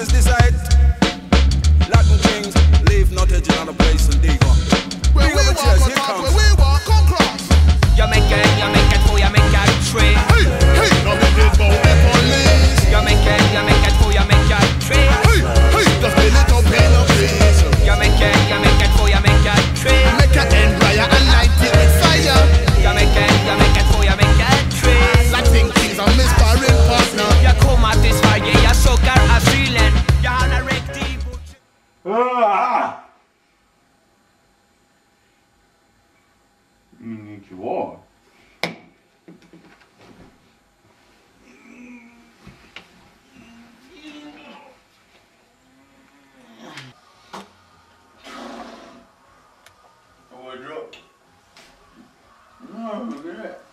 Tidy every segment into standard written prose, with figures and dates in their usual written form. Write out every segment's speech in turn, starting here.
is this it? Latin kings leave knowledge in other place and dig on. Where we walk on top, where we walk on cross. Jag make två, jag make tre. Hey, hey, now we did about the police. Jag make två, jag make tre. Hey, hey, just a little pain of peace. Jag make två, jag make tre. Make a end fire and light it with fire. Jag make två, jag make tre. Latin kings are my sparring partner. Jag kommer till Sverige, jag söker asylen. Jag har rätt i Ingen kvar. Vad är det? Vad är det?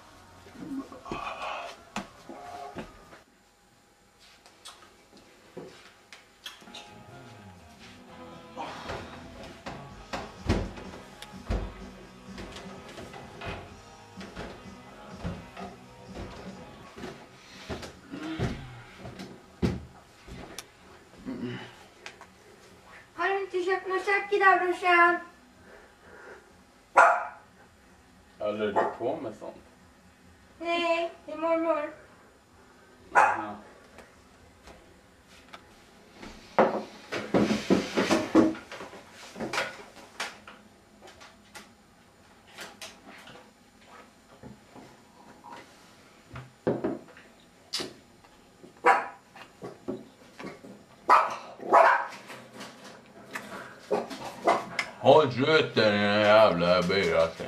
Har du inte köpt någon käk idag, brorsan? Håller du på med sånt? Nej, det är mormor. Jaha. Håll skjuten i den jävla byråsen.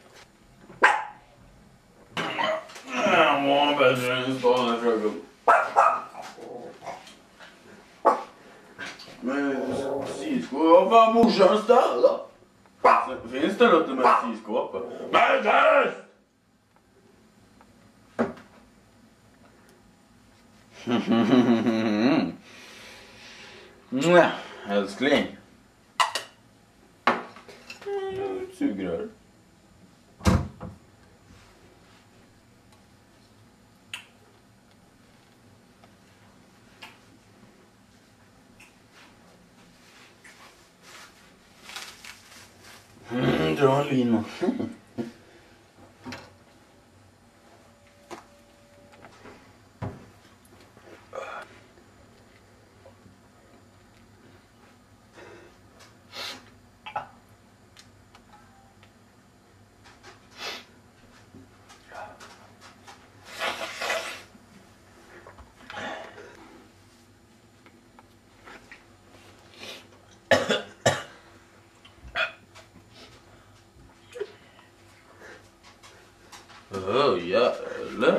Jag var bättre än staden fröken. Men syskåp, vad fan morsan ställa? Finns det något med syskåpet? Men tyst! Älskling. Sugrör. Dra en lina. Jävlar.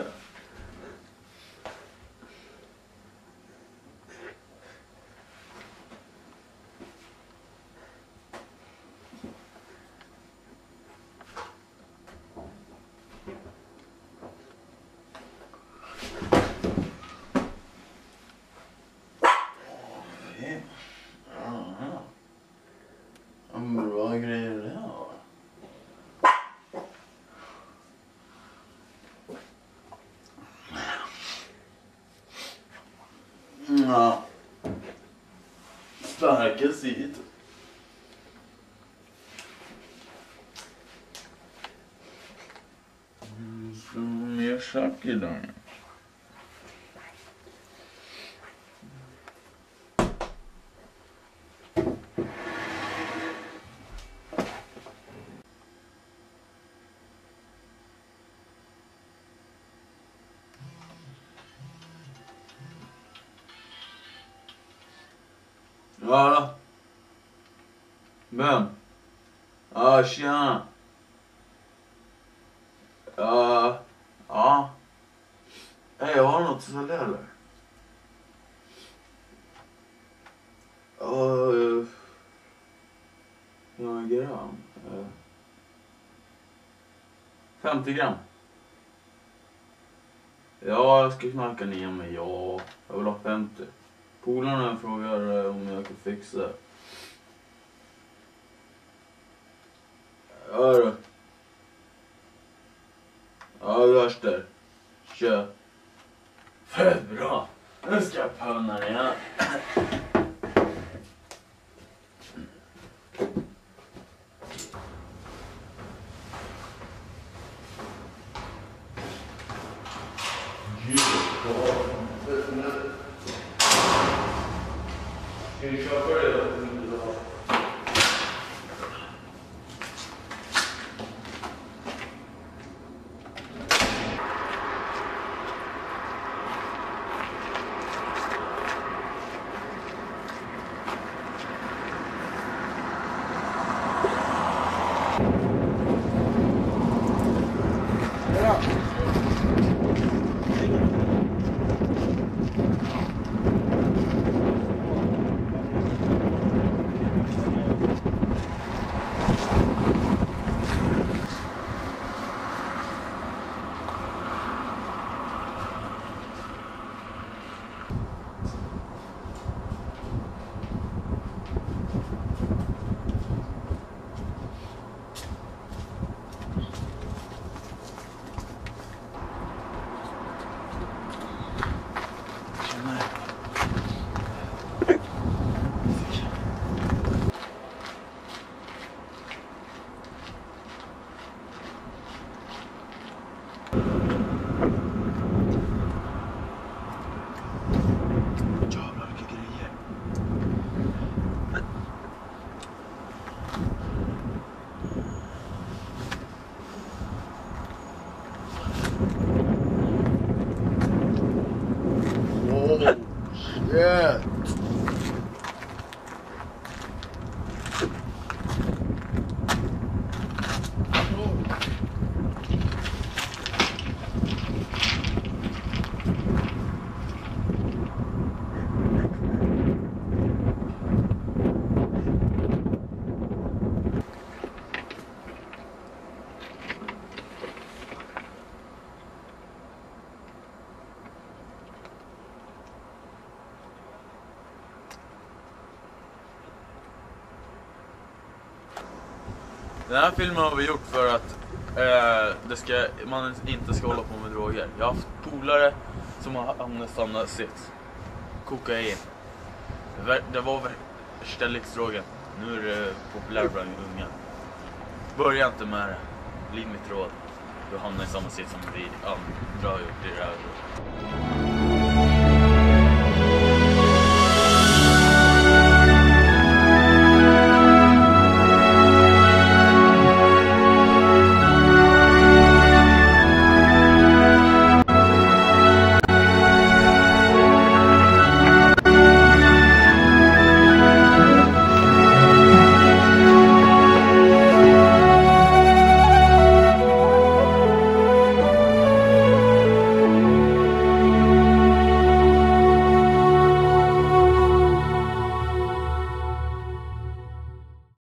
Bra grejer det här. Ja. Starka sidor. Så mer sak idag. Ja då. Vem? Ja, tjena. Ja. Hej, jag har något att sälja eller? Hur många gram? 50 gram. Ja, jag ska knacka ner mig. Ja, jag vill ha 50. Polarna frågar om jag kan fixa det. Ja då. Ja, vi hörs där. Kör. För bra. Nu ska jag pönna igen. Ska vi köpa det då? Yeah. Den här filmen har vi gjort för att man inte ska hålla på med droger. Jag har haft polare som har nästan sett kokain. Det var värsta lyxdrogen. Nu är det populär bland unga. Börja inte med det. Bli mitt råd. Du hamnar i samma sits som vi andra har gjort i det här.